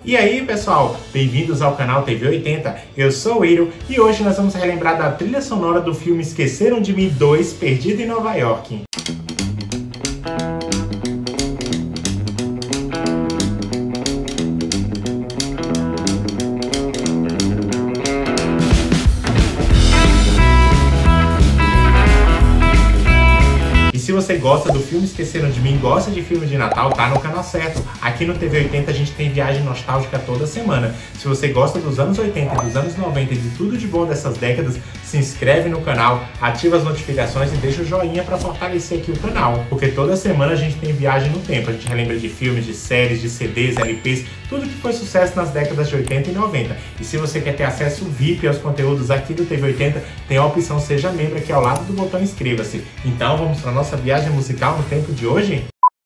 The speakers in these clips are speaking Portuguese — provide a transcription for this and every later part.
E aí pessoal, bem-vindos ao canal TV 80, eu sou o Eiro e hoje nós vamos relembrar da trilha sonora do filme Esqueceram de Mim 2, Perdido em Nova York. Se você gosta do filme Esqueceram de Mim, gosta de filme de Natal, tá no canal certo. Aqui no TV 80 a gente tem viagem nostálgica toda semana. Se você gosta dos anos 80, dos anos 90 e de tudo de bom dessas décadas, se inscreve no canal, ativa as notificações e deixa o joinha para fortalecer aqui o canal. Porque toda semana a gente tem viagem no tempo. A gente relembra de filmes, de séries, de CDs, LPs, tudo que foi sucesso nas décadas de 80 e 90. E se você quer ter acesso VIP aos conteúdos aqui do TV 80, tem a opção Seja Membro aqui ao lado do botão Inscreva-se. Então vamos para a nossa viagem musical no tempo de hoje?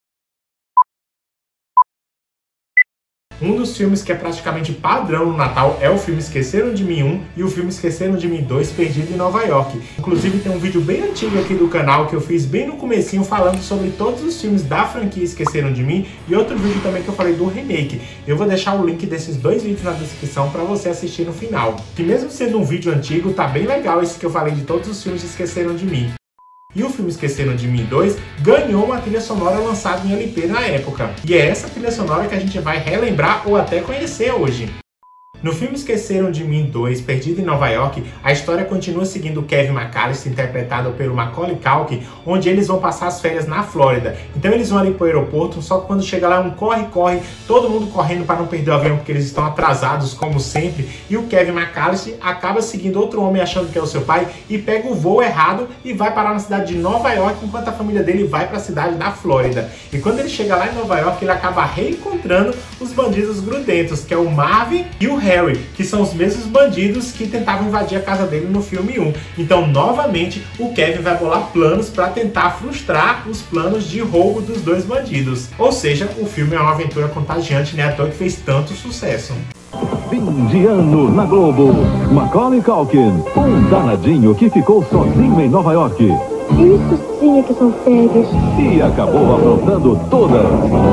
Um dos filmes que é praticamente padrão no Natal é o filme Esqueceram de Mim 1 e o filme Esqueceram de Mim 2, Perdido em Nova York. Inclusive tem um vídeo bem antigo aqui do canal que eu fiz bem no comecinho falando sobre todos os filmes da franquia Esqueceram de Mim e outro vídeo também que eu falei do remake. Eu vou deixar o link desses dois vídeos na descrição para você assistir no final. Que mesmo sendo um vídeo antigo, tá bem legal esse que eu falei de todos os filmes que Esqueceram de Mim. E o filme Esqueceram de Mim 2 ganhou uma trilha sonora lançada em LP na época. E é essa trilha sonora que a gente vai relembrar ou até conhecer hoje. No filme Esqueceram de Mim 2, Perdido em Nova York, a história continua seguindo Kevin McAllister, interpretado pelo Macaulay Culkin, onde eles vão passar as férias na Flórida. Então eles vão ali pro aeroporto, só que quando chega lá é um corre-corre, todo mundo correndo para não perder o avião porque eles estão atrasados como sempre, e o Kevin McAllister acaba seguindo outro homem achando que é o seu pai e pega o voo errado e vai parar na cidade de Nova York, enquanto a família dele vai para a cidade da Flórida. E quando ele chega lá em Nova York, ele acaba reencontrando os bandidos grudentos, que é o Marvin e o Harry, que são os mesmos bandidos que tentavam invadir a casa dele no filme 1. Então, novamente, o Kevin vai bolar planos para tentar frustrar os planos de roubo dos dois bandidos. Ou seja, o filme é uma aventura contagiante, né? À toa que fez tanto sucesso. Fim de ano na Globo. Macaulay Culkin, um danadinho que ficou sozinho em Nova York. Isso sim é que são férias. E acabou aprontando todas.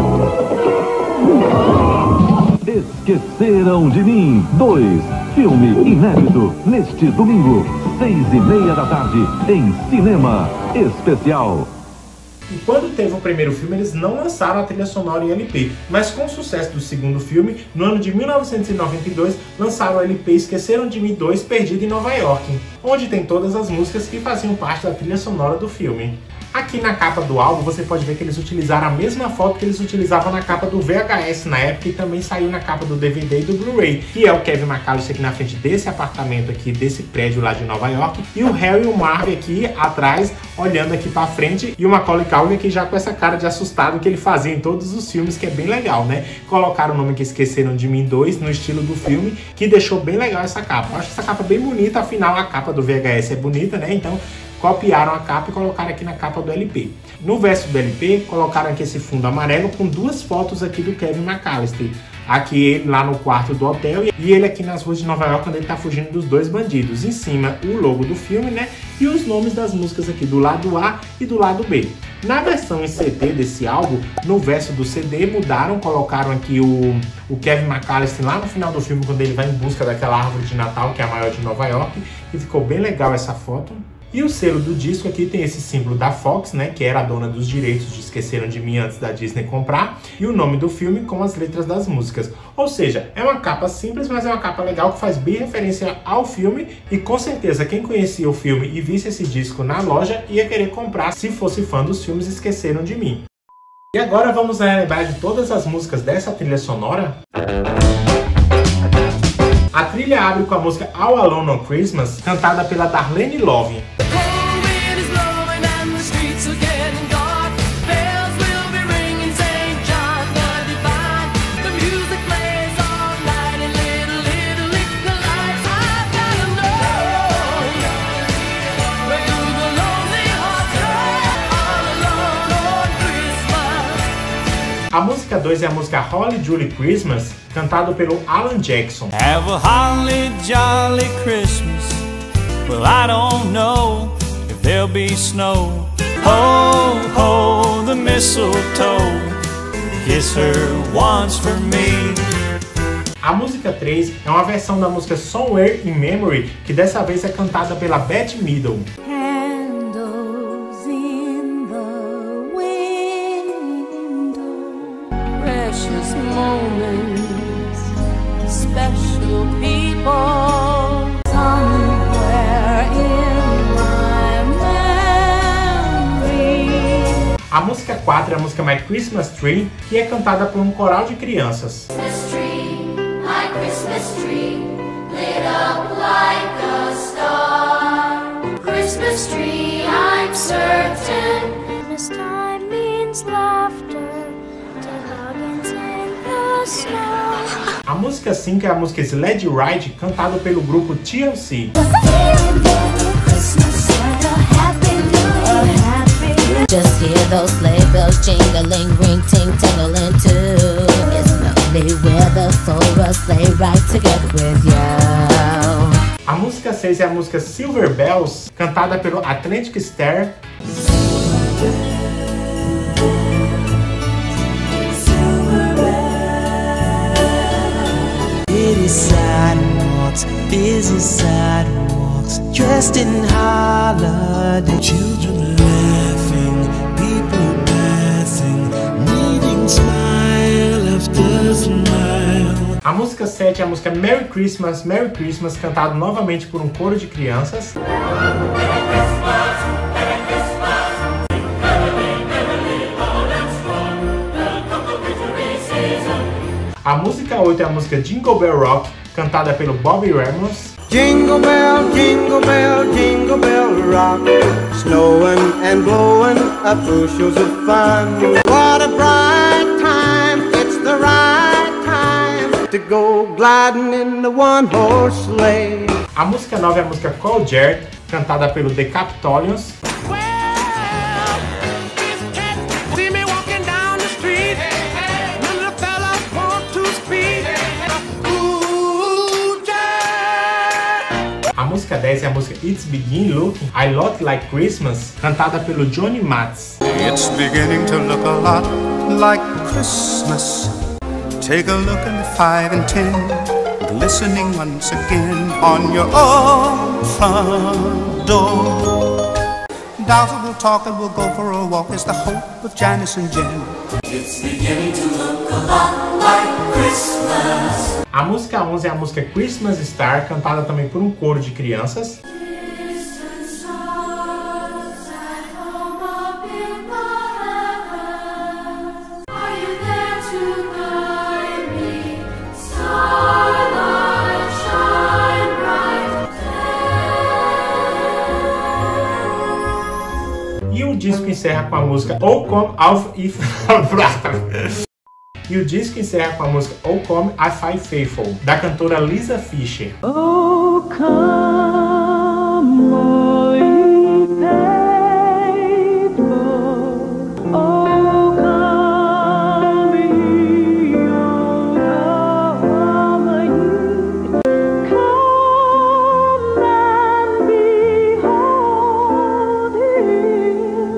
Esqueceram de Mim 2, filme inédito, neste domingo, 6h30 da tarde, em Cinema Especial. E quando teve o primeiro filme, eles não lançaram a trilha sonora em LP, mas com o sucesso do segundo filme, no ano de 1992, lançaram o LP Esqueceram de Mim 2, Perdido em Nova York, onde tem todas as músicas que faziam parte da trilha sonora do filme. Aqui na capa do álbum você pode ver que eles utilizaram a mesma foto que eles utilizavam na capa do VHS na época e também saiu na capa do DVD e do Blu-ray. E é o Kevin McAllister aqui na frente desse apartamento aqui, desse prédio lá de Nova York, e o Harry e o Marvin aqui atrás, olhando aqui pra frente, e o Macaulay Culkin aqui já com essa cara de assustado que ele fazia em todos os filmes, que é bem legal, né? Colocaram o nome que Esqueceram de Mim 2 no estilo do filme, que deixou bem legal essa capa. Eu acho essa capa bem bonita, afinal a capa do VHS é bonita, né? Então copiaram a capa e colocaram aqui na capa do LP. No verso do LP, colocaram aqui esse fundo amarelo com duas fotos aqui do Kevin McAllister. Aqui ele lá no quarto do hotel e ele aqui nas ruas de Nova York quando ele tá fugindo dos dois bandidos. Em cima o logo do filme, né? E os nomes das músicas aqui do lado A e do lado B. Na versão em CD desse álbum, no verso do CD mudaram, colocaram aqui o Kevin McAllister lá no final do filme quando ele vai em busca daquela árvore de Natal que é a maior de Nova York. E ficou bem legal essa foto. E o selo do disco aqui tem esse símbolo da Fox, né, que era a dona dos direitos de Esqueceram de Mim antes da Disney comprar, e o nome do filme com as letras das músicas. Ou seja, é uma capa simples, mas é uma capa legal que faz bem referência ao filme e com certeza quem conhecia o filme e visse esse disco na loja ia querer comprar se fosse fã dos filmes Esqueceram de Mim. E agora vamos relembrar de todas as músicas dessa trilha sonora. A trilha abre com a música All Alone on Christmas, cantada pela Darlene Love. A música 2 é a música Holly Jolly Christmas, cantado pelo Alan Jackson. Have a holly jolly Christmas. Well, I don't know if there'll be snow. Ho, ho, the mistletoe. Kiss her once for me. A música 3 é uma versão da música Somewhere in Memory, que dessa vez é cantada pela Bette Midler. Candles in the window, precious moments, special people, somewhere in my memory. A música 4 é a música My Christmas Tree, que é cantada por um coral de crianças. Christmas tree, lit up like a star. Christmas tree, I'm certain. Christmas time means laughter, toboggans in the snow. A música 5 é a música Sled Ride, cantada pelo grupo TLC. Just hear those sleigh bells jingling, ring ting tingling too. It's lovely weather for a sleigh ride together with you. A música 6 é a música Silver Bells, cantada pelo Atlantic Starr. City sidewalks, busy sidewalks, dressed in holiday. Children laughing, people passing, meeting smile after smile. A música 7 é a música Merry Christmas, cantada novamente por um coro de crianças. A música 8 é a música Jingle Bell Rock, cantada pelo Bobby Ramos. Jingle bell, jingle bell, jingle bell rock, snowing and blowing up bushels of fun. What a bright time, it's the right time to go gliding in the one-horse sleigh. A música 9 é a música Call Jared, cantada pelo The Capitolians. A música 10 é a música It's Begin Looking I Lot Like Christmas, cantada pelo Johnny Matz. It's beginning to look a lot like Christmas. Take a look at the 5 and 10, glistening once again on your own front door. Dolls will talk and we'll go for a walk. It's the hope of Janice and Jen. It's beginning to look a lot like Christmas. A música 11 é a música Christmas Star, cantada também por um coro de crianças. Distant stars at home up in the heavens, are you there to guide me? Starlight, shine bright. E o disco encerra com a música Oh Come Auf If... E o disco encerra com a música Oh Come If I Faithful, da cantora Lisa Fischer. Oh, come, oh, ye faithful. Oh, come, ye, oh, come, ye. Come and behold him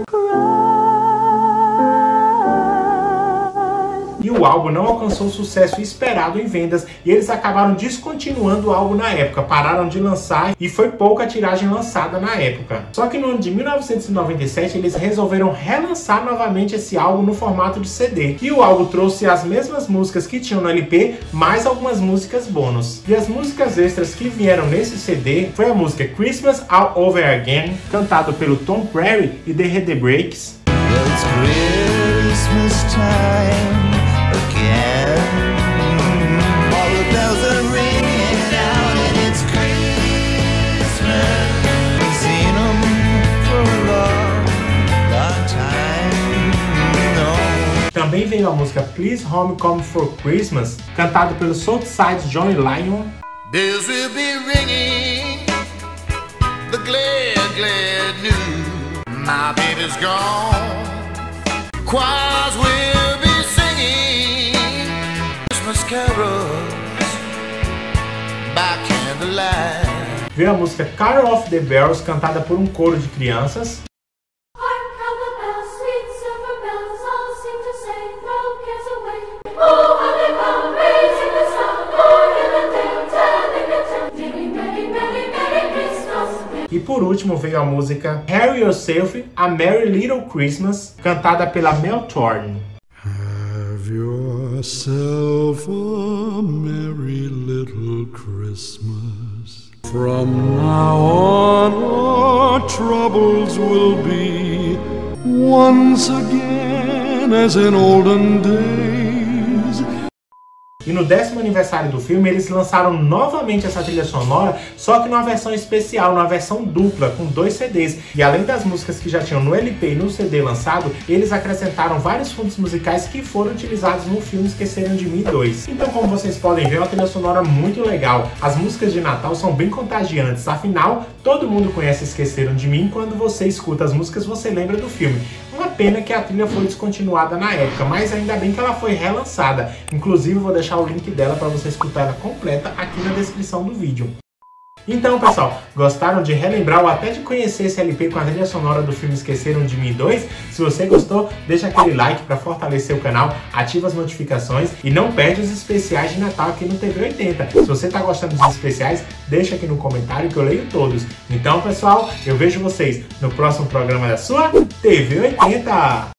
Christ. E o álbum não alcançou o sucesso esperado em vendas e eles acabaram descontinuando o álbum na época, pararam de lançar e foi pouca tiragem lançada na época. Só que no ano de 1997 eles resolveram relançar novamente esse álbum no formato de CD. E o álbum trouxe as mesmas músicas que tinham no LP, mais algumas músicas bônus. E as músicas extras que vieram nesse CD foi a música Christmas All Over Again, cantado pelo Tom Prairie e The Heartbreaks. It's Christmas time again. All the bells are ringing out and it's Christmas. We've seen 'em for a long, long time. No. Também veio a música Please Home Come for Christmas, cantado pelo Southside Johnny Lyon. Bells will be ringing, the glad, glad news. My baby's gone. Choirs will be singing Christmas carols by candlelight. Veio a música Carol of the Bells, cantada por um coro de crianças. Hark how the bells, sweet silver bells, all seem to say, throw cares away. Oh, how they come, raising the sound, oh, E por último veio a música Have Yourself a Merry Little Christmas, cantada pela Mel Torme. Have yourself a merry little Christmas. From now on our troubles will be once again as in olden days. E no 10º aniversário do filme, eles lançaram novamente essa trilha sonora, só que numa versão especial, numa versão dupla, com 2 CDs. E além das músicas que já tinham no LP e no CD lançado, eles acrescentaram vários fundos musicais que foram utilizados no filme Esqueceram de Mim 2. Então, como vocês podem ver, é uma trilha sonora muito legal. As músicas de Natal são bem contagiantes, afinal, todo mundo conhece Esqueceram de Mim. Quando você escuta as músicas, você lembra do filme. Uma pena que a trilha foi descontinuada na época, mas ainda bem que ela foi relançada. Inclusive, eu vou deixar o link dela para você escutar ela completa aqui na descrição do vídeo. Então, pessoal, gostaram de relembrar ou até de conhecer esse LP com a trilha sonora do filme Esqueceram de Mim 2? Se você gostou, deixa aquele like para fortalecer o canal, ativa as notificações e não perde os especiais de Natal aqui no TV 80. Se você está gostando dos especiais, deixa aqui no comentário que eu leio todos. Então, pessoal, eu vejo vocês no próximo programa da sua TV 80.